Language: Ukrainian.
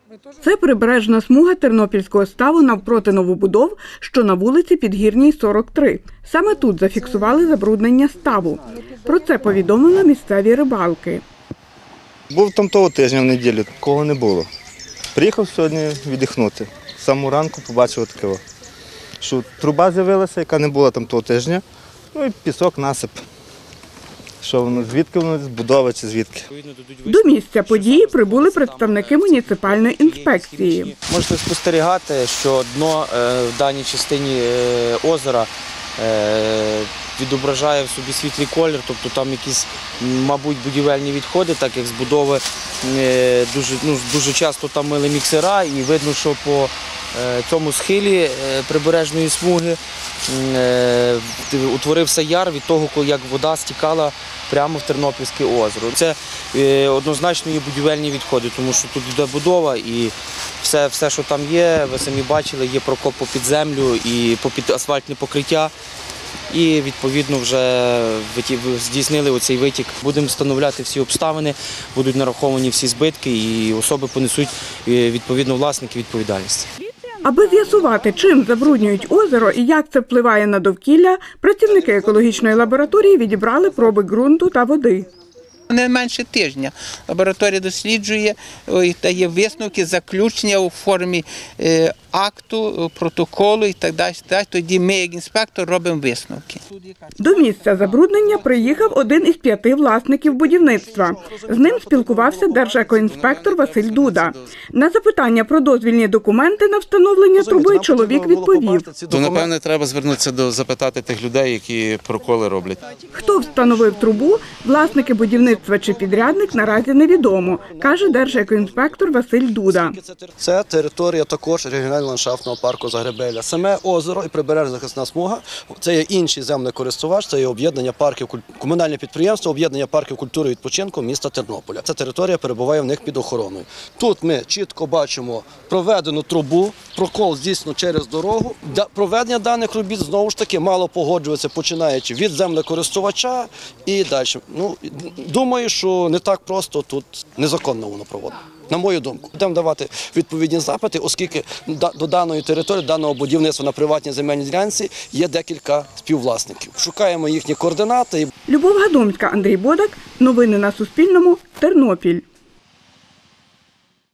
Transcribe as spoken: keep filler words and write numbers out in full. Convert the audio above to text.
Це прибережна смуга Тернопільського ставу навпроти новобудов, що на вулиці Підгірній, сорок три. Саме тут зафіксували забруднення ставу. Про це повідомили місцеві рибалки. Був там того тижня в неділю, такого не було. Приїхав сьогодні віддихнути. З самого ранку побачив таке, що труба з'явилася, яка не була там того тижня, ну і пісок, насип. Що воно, звідки воно, з будови чи звідки? До місця події прибули представники муніципальної інспекції. Можете спостерігати, що дно в даній частині озера відображає в собі світлий колір, тобто там якісь, мабуть, будівельні відходи, так як з будови дуже, ну, дуже часто там мили міксера, і видно, що по цьому схилі прибережної смуги утворився яр від того, як вода стікала прямо в Тернопільське озеро. Це однозначно є будівельні відходи, тому що тут йде будова і все, все, що там є, ви самі бачили, є прокоп попід землю і попід асфальтне покриття. І, відповідно, вже здійснили оцей витік. Будемо встановляти всі обставини, будуть нараховані всі збитки і особи понесуть, відповідно, власники відповідальності. Аби з'ясувати, чим забруднюють озеро і як це впливає на довкілля, працівники екологічної лабораторії відібрали проби ґрунту та води. Не менше тижня лабораторія досліджує, дає висновки, заключення у формі акту, протоколу і так далі. Тоді ми, як інспектор, робимо висновки. До місця забруднення приїхав один із п'яти власників будівництва. З ним спілкувався держекоінспектор Василь Дуда. На запитання про дозвільні документи на встановлення труби чоловік відповів. То, напевне, треба звернутися до запитати тих людей, які проколи роблять. Хто встановив трубу, власники будівництва чи підрядник, наразі невідомо, каже держекоінспектор Василь Дуда. Це територія також регіонального ландшафтного парку Загребелля. Саме озеро і прибережна захисна смуга – це є інший земний користувач, це є об'єднання парків, комунальне підприємство, об'єднання парків культури і відпочинку міста Тернополя. Ця територія перебуває в них під охороною. Тут ми чітко бачимо проведену трубу, прокол здійснено через дорогу. Проведення даних робіт, знову ж таки, мало погоджується, починаючи від землекористувача і далі. Ну, думаю, що не так просто тут незаконно воно проводить. На мою думку, будемо давати відповідні запити, оскільки до даної території, даного будівництва на приватній земельній ділянці є декілька співвласників. Шукаємо їхні координати. Любов Гадомська, Андрій Бодак. Новини на Суспільному. Тернопіль.